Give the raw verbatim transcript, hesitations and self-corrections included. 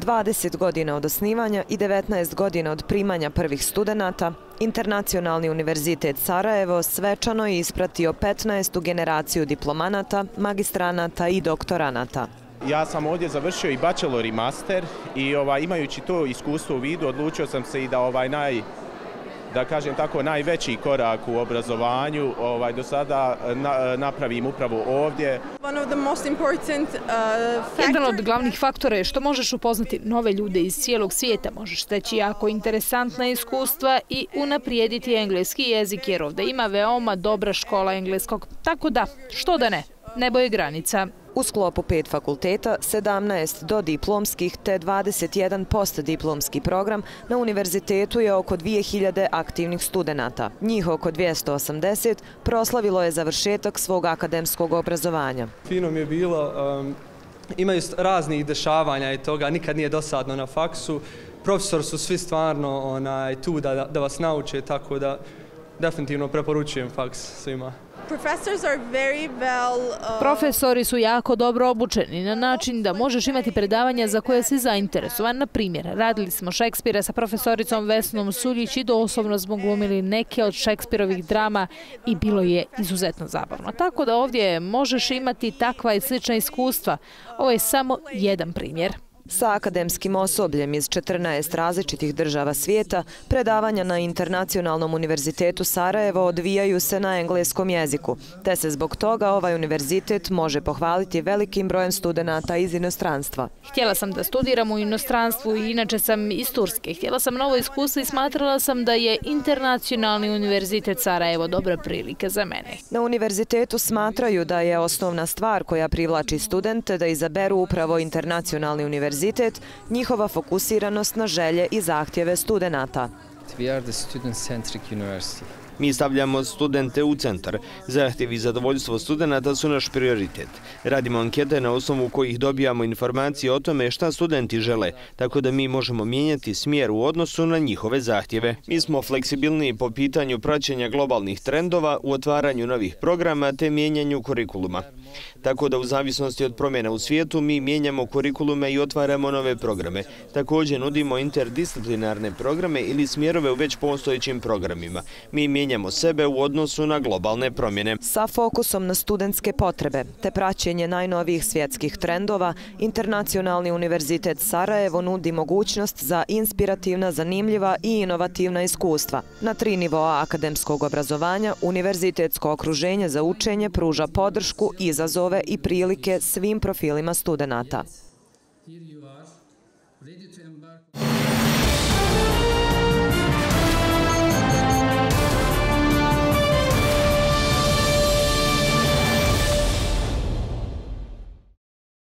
dvadeset godina od osnivanja i devetnaest godina od primanja prvih studenata, Internacionalni univerzitet Sarajevo svečano je ispratio petnaestu generaciju diplomanata, magistranata i doktoranata. Ja sam ovdje završio i bachelor i master i ovaj, imajući to iskustvo u vidu odlučio sam se i da ovaj naj da kažem tako, najveći korak u obrazovanju ovaj, do sada na, napravim upravo ovdje. Jedan od glavnih faktora je što možeš upoznati nove ljude iz cijelog svijeta, možeš steći jako interesantna iskustva i unaprijediti engleski jezik, jer ovdje ima veoma dobra škola engleskog. Tako da, što da ne, nebo je granica. U sklopu pet fakulteta, sedamnaest dodiplomskih te dvadeset jedan postdiplomski program, na univerzitetu je oko dvije hiljade aktivnih studenata. Njih oko dvjesto osamdeset proslavilo je završetak svog akademskog obrazovanja. Fino mi je bilo, um, imaju raznih dešavanja i toga, nikad nije dosadno na faksu. Profesori su svi stvarno onaj, tu da, da vas nauče, tako da definitivno preporučujem faks svima. Profesori su jako dobro obučeni na način da možeš imati predavanja za koje si zainteresovan. Na primjer, radili smo Šekspira sa profesoricom Vesnom Suljić i doslovno smo glumili neke od Šekspirovih drama i bilo je izuzetno zabavno. Tako da ovdje možeš imati takva i slična iskustva. Ovo je samo jedan primjer. Sa akademskim osobljem iz četrnaest različitih država svijeta, predavanja na Internacionalnom univerzitetu Sarajevo odvijaju se na engleskom jeziku, te se zbog toga ovaj univerzitet može pohvaliti velikim brojem studenata iz inostranstva. Htjela sam da studiram u inostranstvu i inače sam iz Turske. Htjela sam novo iskustvo i smatrala sam da je Internacionalni univerzitet Sarajevo dobra prilika za mene. Na univerzitetu smatraju da je osnovna stvar koja privlači studente da izaberu upravo Internacionalni univerzitet, njihova fokusiranost na želje i zahtjeve studenata. Mi stavljamo studente u centar. Zahtjev i zadovoljstvo studenata su naš prioritet. Radimo ankete na osnovu kojih dobijamo informacije o tome šta studenti žele, tako da mi možemo mijenjati smjer u odnosu na njihove zahtjeve. Mi smo fleksibilniji po pitanju praćenja globalnih trendova, u otvaranju novih programa te mijenjanju kurikuluma. Tako da u zavisnosti od promjena u svijetu mi mijenjamo kurikulume i otvaramo nove programe. Također nudimo interdisciplinarne programe ili smjerove u već postojećim programima. Mi mijenjamo sebe u odnosu na globalne promjene. Sa fokusom na studentske potrebe te praćenje najnovijih svjetskih trendova, Internacionalni univerzitet Sarajevo nudi mogućnost za inspirativna, zanimljiva i inovativna iskustva. Na tri nivoa akademskog obrazovanja, univerzitetsko okruženje za učenje pruža podršku, izazove i prilike svim profilima studenata.